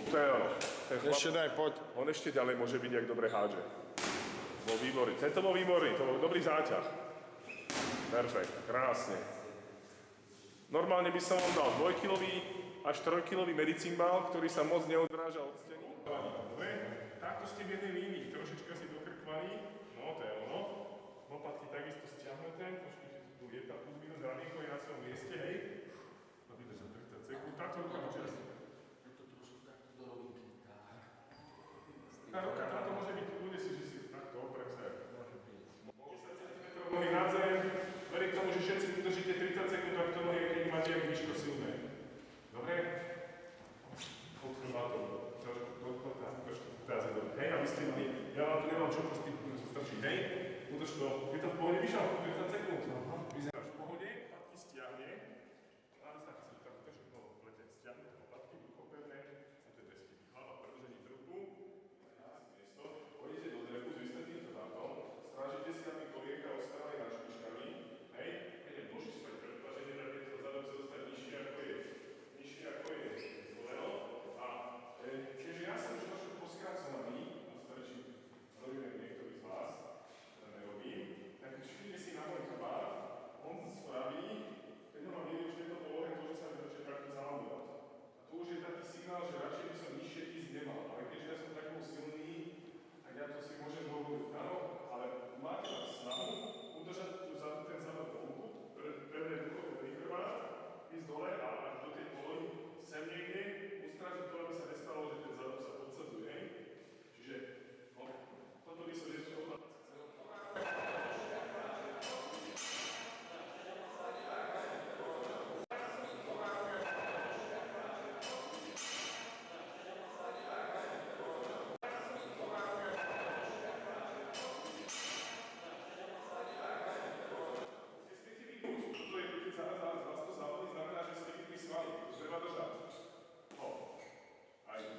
To je ono. Ešte daj, poď. On ešte ďalej môže byť, jak dobre hádže. Bol výborný. Tento bol výborný, to bol dobrý záťah. Perfekt, krásne. Normálne by som vám dal 2-kilový až 3-kilový medicínbal, ktorý sa moc neodráža od steny. Dobre, takto ste v jednej línii, trošička si dokrkvali. No, to je ono. Lopatky takisto stiahnuté, trošku tu je tá plus minus ramienko je na svojom mieste, hej. No vydrža 30 sekúnd, takto ruka na čas. To trošku takto do rovinky, tak. Tá ruka táto môže byť, ľudia si, že si takto oprem sa. 10 cm nohy na zem, verím tomu, že všetci vydržíte 30 sekúnd takto nohy, keď máte jak výško silné. Dobre? Pod chrbátom. Teraz je dobre. Hej, aby ste mali, ja vám tu nemám čo proste stačí, hej? Udrž to, je to v pohode, vyšal, 30 sekúnd. Vyzeráš v pohode, patky stiahne. A dostanete sa do takto, takže v lete stiahne, patky, brucho pevné, a to je desky. Hlava v predĺžení trupu. Miesto. Pôjdete do dreku, zvystretným chrbátom, strážite si aby kolienka ostávali nad špičkami. Hej, keď je dlhší spať predpaženie, tak je to zadok sa dostať nižšie ako je. Nižšie ako je zvoleno. A keďže ja som už trošku poskracovaný, a stačí, robíme niektorý z vás, nerobím, tak všimnite si na môj chrbát, on spraví, keď ho mám vidieť už v tejto polohe, to, že sa mi začne takto zaľudovať. A tu už je taký signál, že radšej by som nižšie ísť nemal, ale keďže ja som tak bol silný, tak ja to si môžem dovoliť, áno, ale máte na snahu udržať ten zadok vonku, pevné rukový chrbát, ísť dole a až do tej polohy sem niekde, ustrážiť to, aby sa nestalo, že ten zadok sa podsadzuje. Čiže toto by som ešte odhľadať. Treba držať. Aj.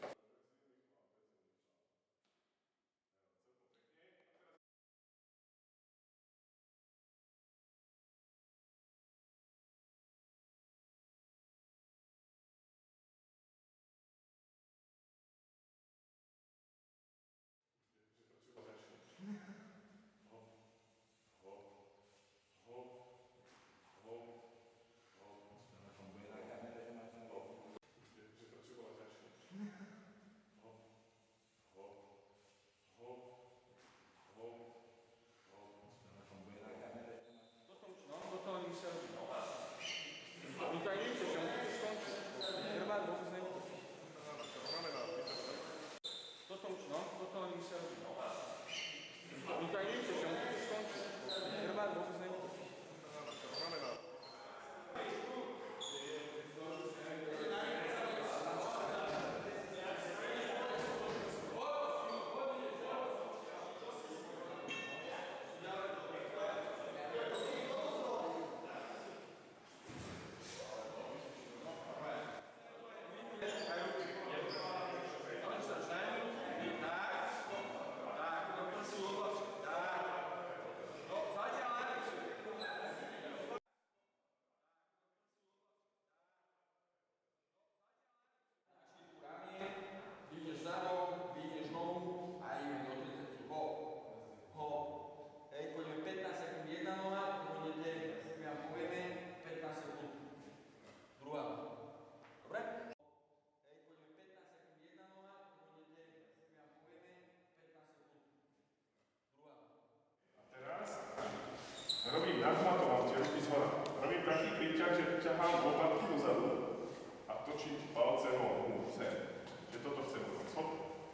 Robím nadmatom, ale tie ruky zhora. Robím taký príťah, že ťahám lopatky dozadu a točím palce von, sem. Že toto chcem robiť. Hop.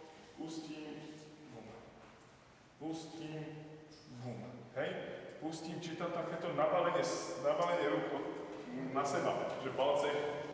Pustím, bum. Pustím, bum. Hej? Pustím, či tam takéto nabalenie rúk na seba. Že palce